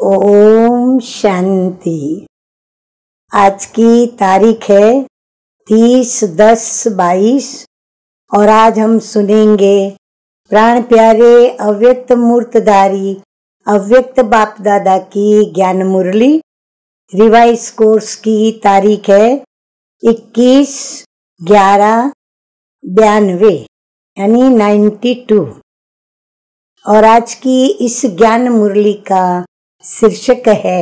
ओम शांति। आज की तारीख है 30/10/22 और आज हम सुनेंगे प्राण प्यारे अव्यक्त मूर्तधारी अव्यक्त बाप दादा की ज्ञान मुरली। रिवाइज कोर्स की तारीख है 21/11/92 यानी 92। और आज की इस ज्ञान मुरली का शीर्षक है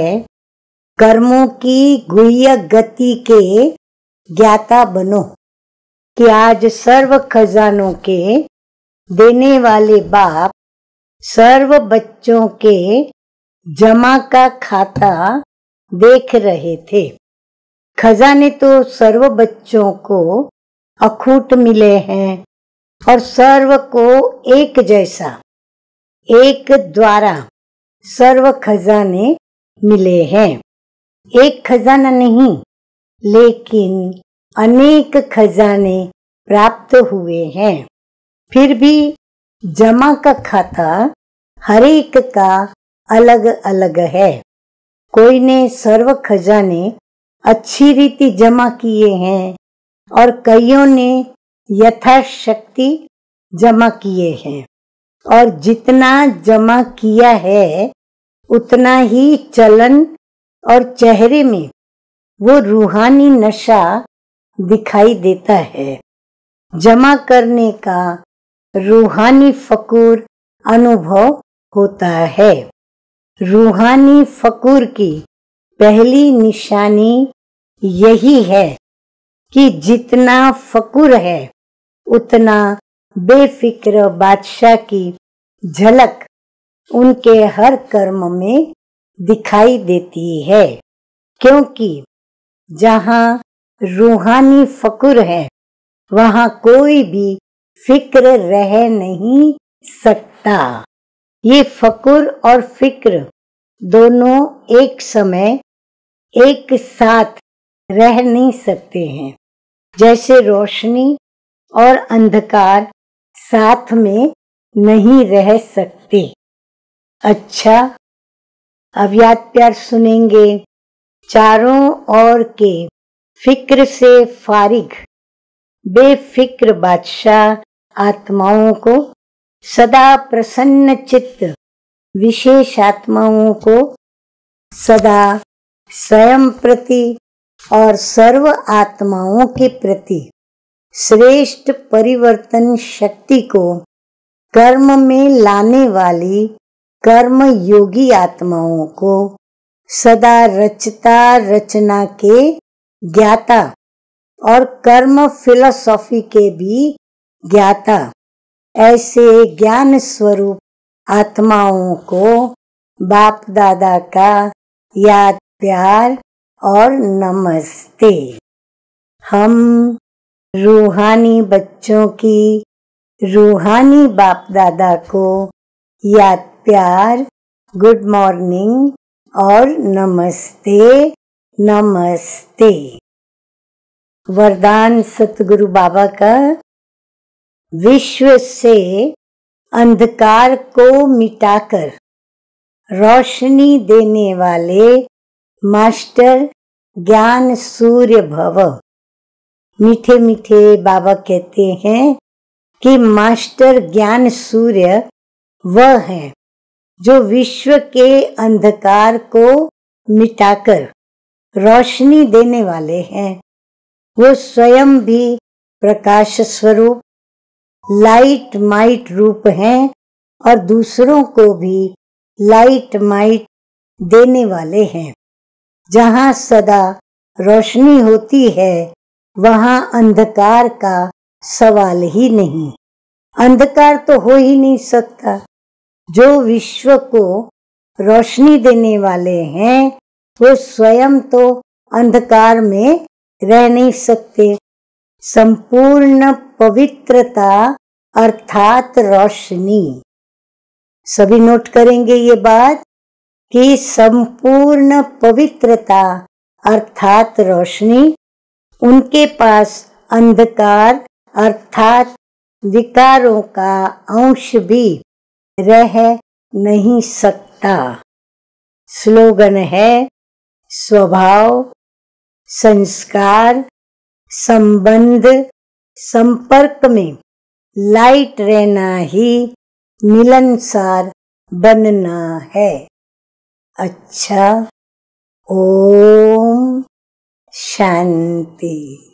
कर्मों की गुह्य गति के ज्ञाता बनो। कि आज सर्व खजानों के देने वाले बाप सर्व बच्चों के जमा का खाता देख रहे थे। खजाने तो सर्व बच्चों को अखूट मिले हैं और सर्व को एक जैसा एक द्वारा सर्व खजाने मिले हैं। एक खजाना नहीं लेकिन अनेक खजाने प्राप्त हुए हैं। फिर भी जमा का खाता हर एक का अलग अलग है। कोई ने सर्व खजाने अच्छी रीति जमा किए हैं और कईयों ने यथाशक्ति जमा किए हैं और जितना जमा किया है उतना ही चलन और चेहरे में वो रूहानी नशा दिखाई देता है। जमा करने का रूहानी फकूर अनुभव होता है। रूहानी फकूर की पहली निशानी यही है कि जितना फकूर है उतना बेफिक्र बादशाह की झलक उनके हर कर्म में दिखाई देती है। क्योंकि जहाँ रूहानी फकूर है वहाँ कोई भी फिक्र रह नहीं सकता। ये फकूर और फिक्र दोनों एक समय एक साथ रह नहीं सकते हैं। जैसे रोशनी और अंधकार साथ में नहीं रह सकते। अच्छा, अब याद प्यार सुनेंगे। चारों ओर के फिक्र से फारिग बेफिक्र बादशाह आत्माओं को सदा प्रसन्न चित्त विशेष आत्माओं को सदा स्वयं प्रति और सर्व आत्माओं के प्रति श्रेष्ठ परिवर्तन शक्ति को कर्म में लाने वाली कर्म योगी आत्माओं को सदा रचता रचना के ज्ञाता और कर्म फिलॉसफी के भी ज्ञाता ऐसे ज्ञान स्वरूप आत्माओं को बाप दादा का याद प्यार और नमस्ते। हम रूहानी बच्चों की रूहानी बाप दादा को याद प्यार, गुड मॉर्निंग और नमस्ते नमस्ते। वरदान सतगुरु बाबा का विश्व से अंधकार को मिटाकर रोशनी देने वाले मास्टर ज्ञान सूर्य भव। मीठे मीठे बाबा कहते हैं कि मास्टर ज्ञान सूर्य वह है जो विश्व के अंधकार को मिटाकर रोशनी देने वाले हैं। वो स्वयं भी प्रकाश स्वरूप लाइट माइट रूप हैं और दूसरों को भी लाइट माइट देने वाले हैं। जहाँ सदा रोशनी होती है वहाँ अंधकार का सवाल ही नहीं। अंधकार तो हो ही नहीं सकता। जो विश्व को रोशनी देने वाले हैं वो स्वयं तो अंधकार में रह नहीं सकते। संपूर्ण पवित्रता अर्थात रोशनी। सभी नोट करेंगे ये बात कि संपूर्ण पवित्रता अर्थात रोशनी उनके पास अंधकार अर्थात विकारों का अंश भी रह नहीं सकता। स्लोगन है स्वभाव, संस्कार, संबंध, संपर्क में लाइट रहना ही मिलनसार बनना है। अच्छा, ओम शांति।